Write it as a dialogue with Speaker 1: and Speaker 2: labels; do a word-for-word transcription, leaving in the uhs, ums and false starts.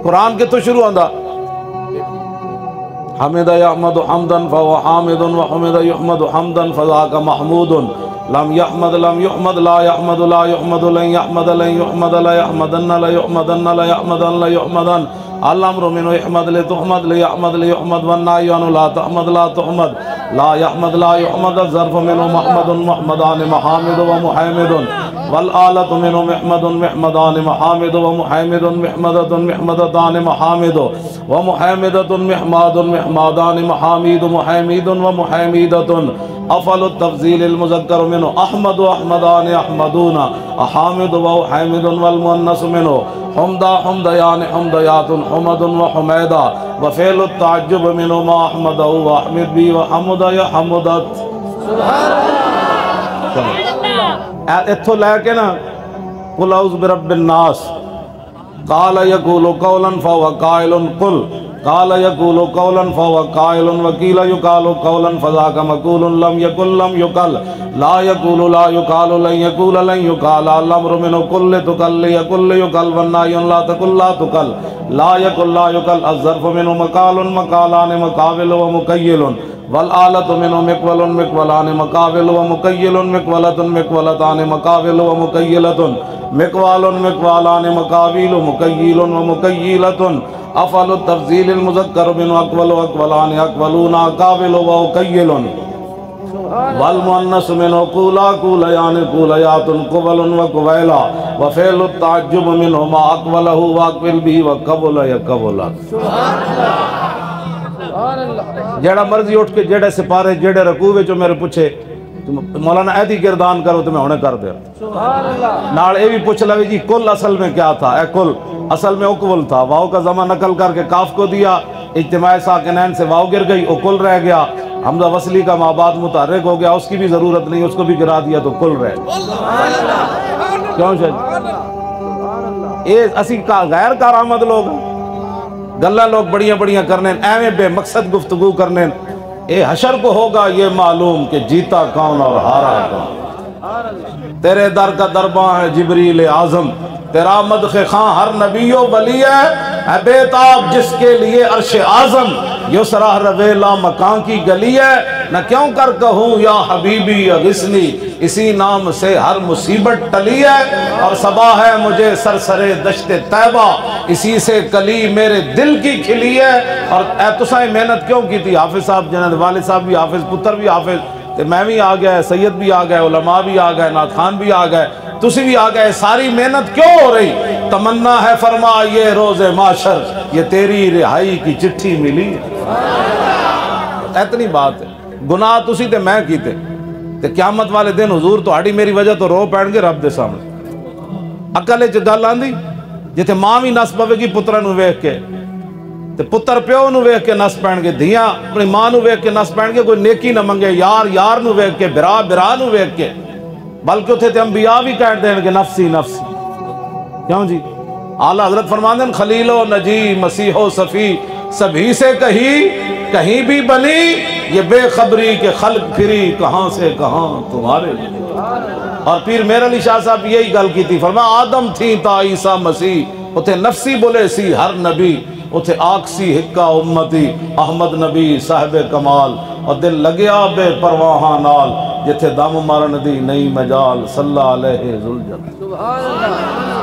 Speaker 1: قرآن کے تو شروع آندا حمد یحمد حمدا فهو حامد وحمد یحمد حمدا فذاک محمود لم یحمد لم یحمد لا یحمد لا یحمد لن یحمد لن یحمد لا یحمدن لا یحمدن لا یحمدن لا یحمدن الامر منه احمد لتحمد لیحمد لیحمد والنهی عنه لا تحمد لا تحمد لا یحمد لا یحمد الظرف منه محمد محمدان محامد ومحمد والآلة منه محمد محمدان محامد ومحمد محمدة محمدتان محامد ومحمدة محماد محمدان محامد محمد ومحمدة افعل التفضیل المذکر منه احمد واحمدان احمدون احامد وحامد والمؤنث منه حمدا حمدیان حمدیات حمد وحمیدہ وفعل التعجب منه ما احمد واحمد بی وحمد یحمدت سبحان اللہ اتھو لے کے نا قل اعوذ برب الناس قال یقول قولا فهو قائل قل قال يقول قولا فهو قائل وقيل يقال قولا فذاك مقول لم يقل لم يقال لا يقول لا يقال لن يقول لن يقال الامر منه كل تقل يقل يقال والنهي لا تقل لا تقل لا يقل لا يقال الظرف منه مقال مقالان مقابل ومكيل والآلة منه مقول مقولان مقابل ومكيل مقولة مقولتان مقابل ومكيلة مقوال مقوالان مقابل مكيل ومكيلة افعل التفضیل المذکر من اقول اقولان اقولون اقابل وکیل والمؤنث من قولا قولیان قولیات قبل وقبیلا وفعل التعجب منه ما اقوله واقبل به وقبل یقبل جڑا مرضی اٹھ کے جڑے سپارے جڑے رکوع وچ میرے پوچھے مولانا ایدی گردان کرو تو میں ہونے کر دیا نال اے بھی پوچھ لگے جی کل اصل میں کیا تھا اے کل اصل میں اقول تھا واو کا ضمہ نقل کر کے کاف کو دیا اجتماع ساکنین سے واو گر گئی اقول رہ گیا حمزہ وصلی کا ماں بعد متحرک ہو گیا اس کی بھی ضرورت نہیں اس کو بھی گرا دیا تو کل رہ کیوں شاید اے اسی کا غیر کارآمد لوگ گلہ لوگ بڑیاں بڑیاں کرنے ایویں بے مقصد گفتگو کرنے اے حشر کو ہوگا یہ معلوم کہ جیتا کون اور ہارا کون تیرے در کا درباں ہے جبریل اعظم تیرا مدخ خاں ہر نبی و ولی ہے اے بیتاب جس کے لیے عرش اعظم یسرا رویلا مکان کی گلی ہے نہ کیوں کر کہوں یا حبیبی اغثنی اسی نام سے ہر مصیبت ٹلی ہے اور صبا ہے مجھے سرسرے دشت طیبہ اسی سے کلی میرے دل کی کھلی ہے اور اے تسائیں محنت کیوں کی تھی حافظ صاحب جنہاں والد صاحب بھی حافظ پتر بھی حافظ تے میں بھی آ گیا سید بھی آ گئے علماء بھی آ گئے نعت خان بھی آ گئے تسی بھی آ گئے ساری محنت کیوں ہو رہی تمنا ہے فرما یہ روز معاشر یہ تیری رہائی کی چٹھی ملی اتنی بات ہے گناہ تسی تے میں کیتے تے قیامت والے دن حضور تو ہاڑی میری وجہ تو رو پڑن گے رب دے سامنے عقل وچ گل آندی جتھے ماں بھی نس پوے گی پتراں نوں ویکھ کے تے پتر پیو نوں ویکھ کے نس پین گے دھیاں اپنی ماں نوں ویکھ کے نس پین گے کوئی نیکی نہ منگے یار یار نوں ویکھ کے برا برا نوں ویکھ کے بلکہ اتھے تے انبیاء بھی کہہ دین گے نفسی نفسی کیوں جی اعلیٰ حضرت فرماندے ہیں خلیل و نجی مسیح و صفی سبھی سے کہیں کہیں بھی بنی یہ بے خبری کے خلق پھری کہاں سے کہاں تمہارے اور پیر میر علی شاہ صاحب یہی گل کی تھی فرمایا آدم تھی تا عیسیٰ مسیح اتھے نفسی بولے سی ہر نبی اتھے آکسی حکا امتی احمد نبی صاحب کمال اور دل لگیا بے پرواہاں نال جتھے دم مرن دی نئی مجال صلی اللہ علیہ ذوالجلال